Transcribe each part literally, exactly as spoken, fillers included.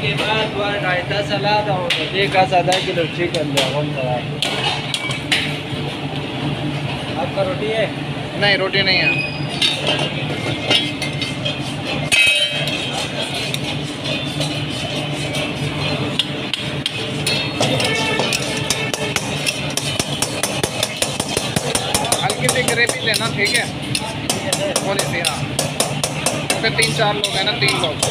के बाद रायता सलाद और देखा आधा किलो चिकन आपका रोटी है? नहीं, रोटी नहीं है। हल्की सी ग्रेवी लेना, ठीक है? थोड़ी सी, हाँ, क्योंकि तीन चार लोग हैं ना, तीन लोग।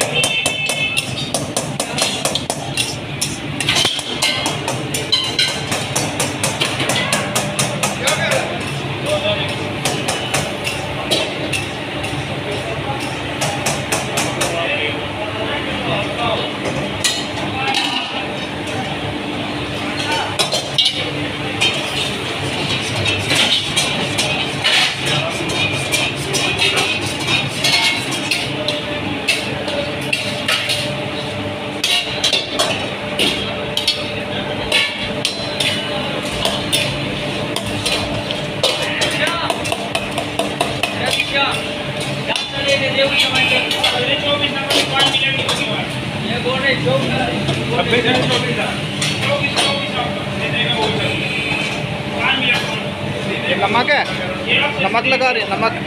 नमक है, नमक लगा रही है, नमक।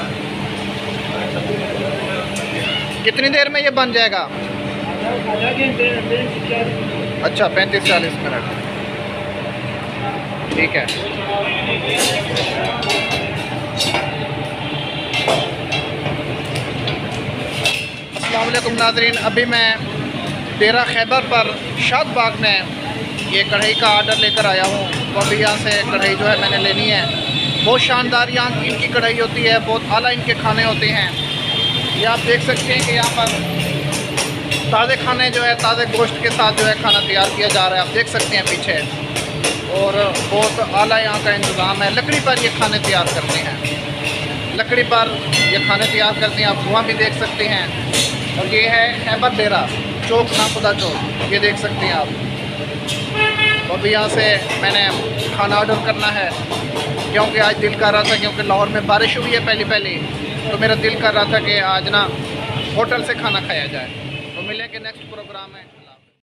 कितनी देर में ये बन जाएगा? अच्छा, पैंतीस चालीस मिनट, ठीक है। अस्सलाम वालेकुम नाज़रीन, अभी मैं डेरा खैबर पर शादबाग में ये कढ़ाई का आर्डर लेकर आया हूँ। तो अभी यहाँ से कढ़ाई जो है मैंने लेनी है। बहुत शानदार यहाँ की इनकी कढ़ाई होती है, बहुत आला इनके खाने होते हैं। ये आप देख सकते हैं कि यहाँ पर ताज़े खाने जो है ताज़े गोश्त के साथ जो है खाना तैयार किया जा रहा है, आप देख सकते हैं पीछे। और बहुत आला यहाँ का इंतज़ाम है। लकड़ी पर ये खाने तैयार करते हैं, लकड़ी पर ये खाने तैयार करते हैं, आप वहाँ भी देख सकते हैं। और ये है खैबर डेरा चौक, नाखुदा चौक, ये देख सकते हैं आप। तो अभी यहाँ से मैंने खाना ऑर्डर करना है, क्योंकि आज दिल कर रहा था, क्योंकि लाहौर में बारिश हुई है पहली पहली, तो मेरा दिल कर रहा था कि आज ना होटल से खाना खाया जाए। तो मिलेंगे नेक्स्ट प्रोग्राम में।